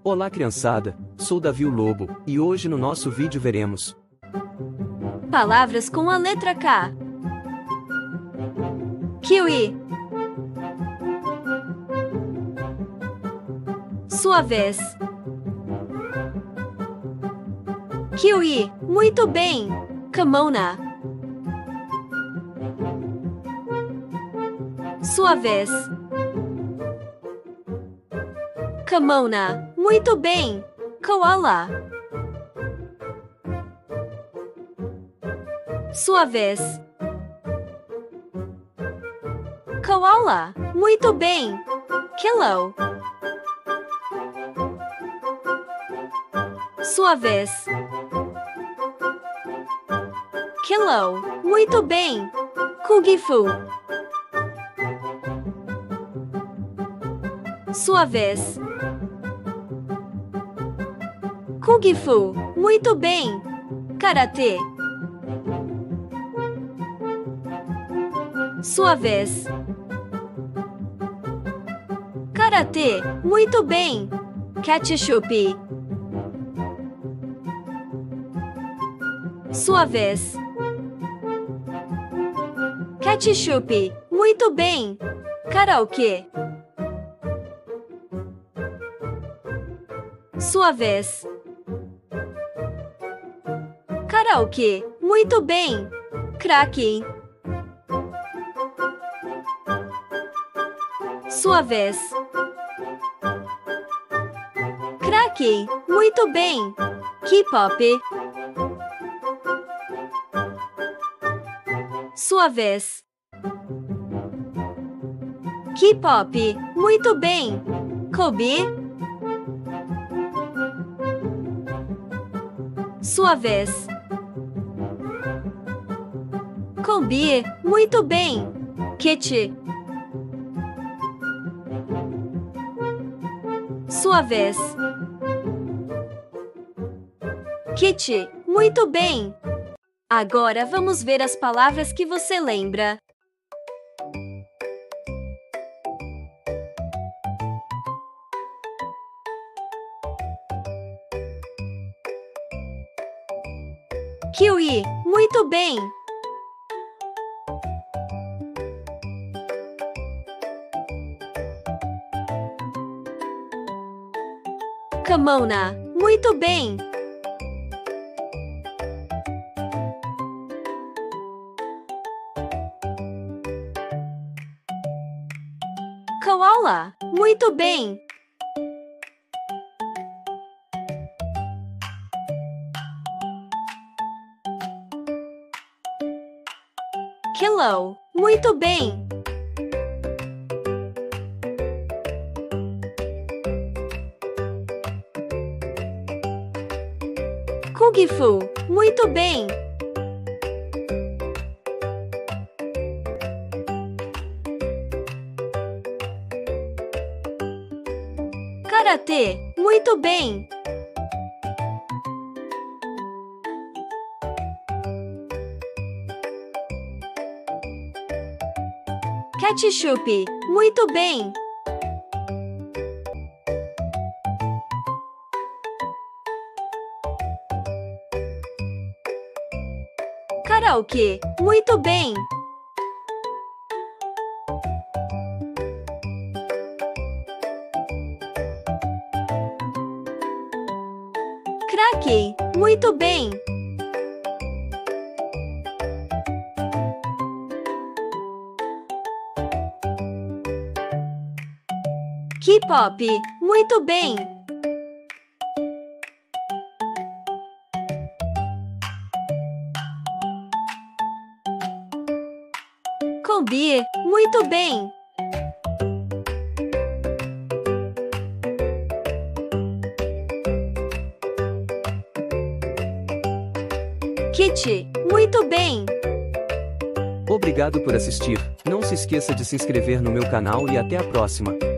Olá criançada, sou Davi o Lobo, e hoje no nosso vídeo veremos palavras com a letra K. Kiwi. Sua vez. Kiwi, muito bem. Camona. Sua vez. Camona, muito bem. Koala. Sua vez. Koala, muito bem. Kilo. Sua vez. Kilo, muito bem. Kugifu. Sua vez. Kugifu, muito bem. Karatê. Sua vez. Karatê, muito bem. Ketchup. Sua vez. Ketchup, muito bem. Karaokê. Sua vez. Karaokê, muito bem. Crack. Sua vez. Crack, muito bem. K-pop. Sua vez. K-pop, muito bem. Kobe. Sua vez. Kobe, muito bem. Kitty. Sua vez. Kitty, muito bem. Agora vamos ver as palavras que você lembra. Kiwi, muito bem. Camona, muito bem. Koala, muito bem. Kilo, muito bem. Kugifu, muito bem. Karatê, muito bem. Ketchup, muito bem. Karaokê, muito bem. Crack, muito bem. K-pop, muito bem. Kobe, muito bem. Kitty, muito bem. Obrigado por assistir, não se esqueça de se inscrever no meu canal e até a próxima.